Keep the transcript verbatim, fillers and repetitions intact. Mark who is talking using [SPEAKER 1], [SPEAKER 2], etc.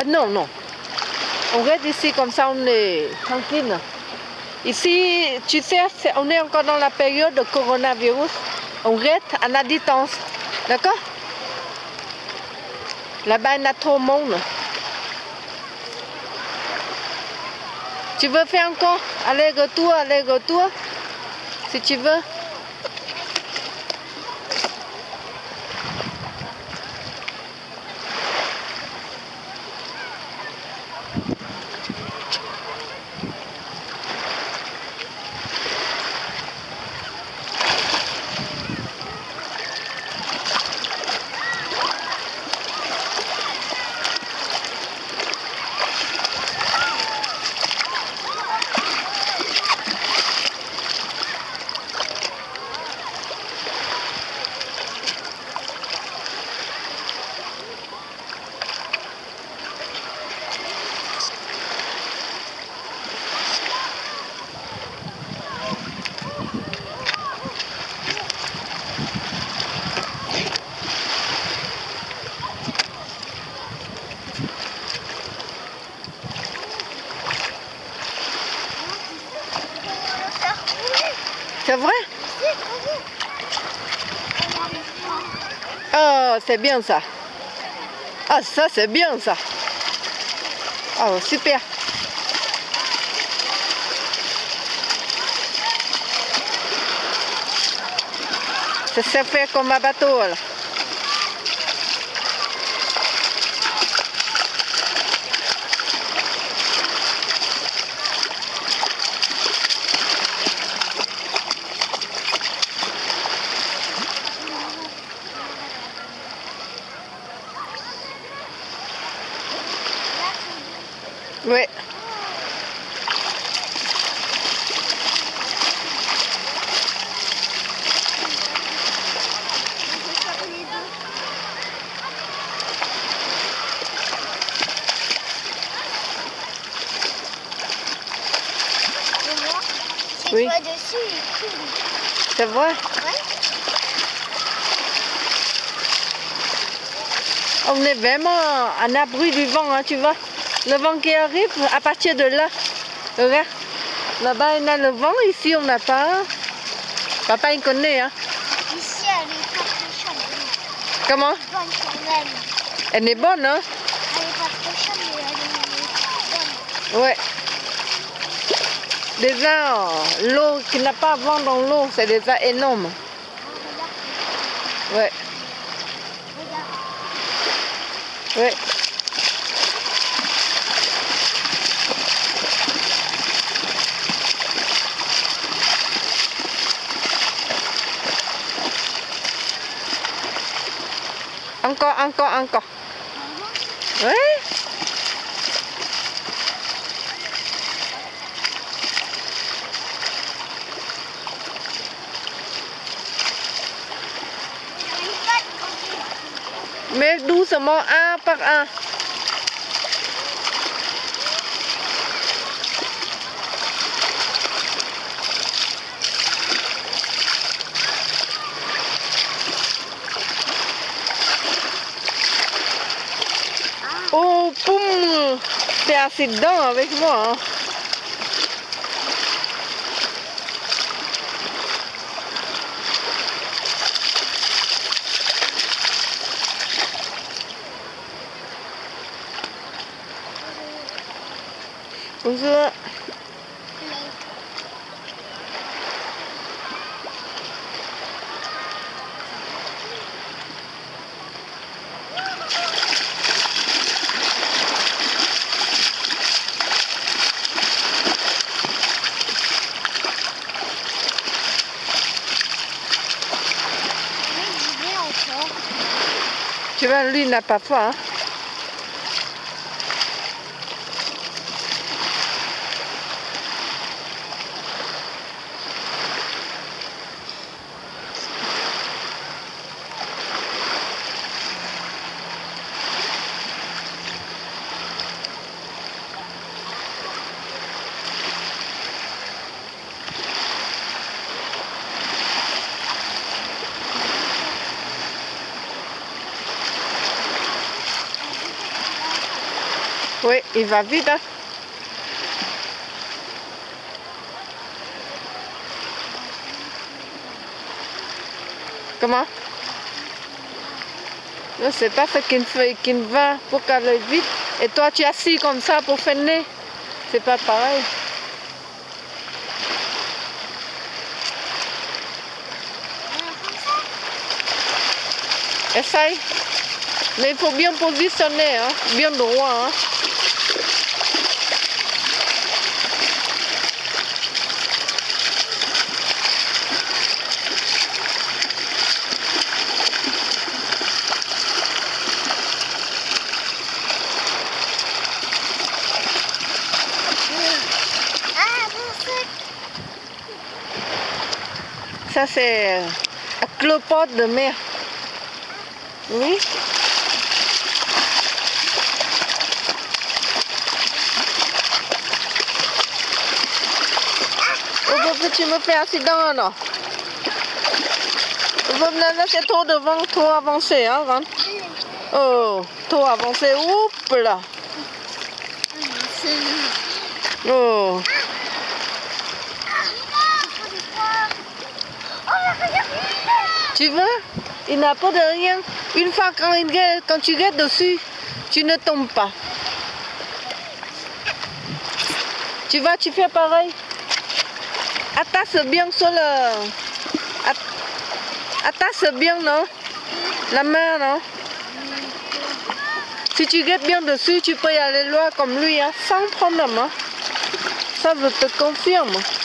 [SPEAKER 1] Ah non, non. On reste ici comme ça, on est tranquille. Ici, tu sais, on est encore dans la période de coronavirus. On reste à la distance. D'accord? Là-bas, il y a trop de monde. Tu veux faire encore aller-retour, aller-retour? Si tu veux. C'est vrai? Oh, c'est bien ça. Ah, ça c'est bien ça. Oh, super. Ça se fait comme un bateau là. Oui. Oui. C'est vrai? Ouais. On est vraiment en abri du vent, hein, tu vois. Le vent qui arrive, à partir de là, regarde, là-bas il y a le vent, ici on n'a pas. Papa il connaît, hein.
[SPEAKER 2] Ici elle est pas très chaude.
[SPEAKER 1] Comment?
[SPEAKER 2] Bonne quand même.
[SPEAKER 1] Elle est bonne, hein?
[SPEAKER 2] Elle est pas très chaude, mais elle est bonne.
[SPEAKER 1] Ouais. Déjà, l'eau qui n'a pas vent dans l'eau, c'est déjà énorme.
[SPEAKER 2] Oh,
[SPEAKER 1] Ouais.
[SPEAKER 2] regarde.
[SPEAKER 1] Ouais. Encore, encore, encore. Ouais. Mais doucement, un par un. Oh, poum! T'es assez dedans avec moi, hein. Bonjour. Tu vois, lui, il n'a pas faim. Hein. Oui, il va vite. Hein. Comment? Non, c'est pas ce qu'il fait, qu'il va pour qu'elle aille vite. Et toi, tu es assis comme ça pour freiner. C'est pas pareil. Essaye. Mais il faut bien positionner, hein? Bien droit. Hein? Ça, c'est un clopote de mer. Oui. Pourquoi tu me fais accident là? Là, c'est trop devant, trop avancé, hein, Ron? Oh, trop avancé. Oups là. Oh. Tu vois? Il n'a pas de rien. Une fois quand, il, quand tu regardes dessus, tu ne tombes pas. Tu vois, tu fais pareil. Attache bien sur le... Attache bien, non? La main, non? Si tu regardes bien dessus, tu peux y aller loin comme lui, hein, sans problème. Hein. Ça, je te confirme.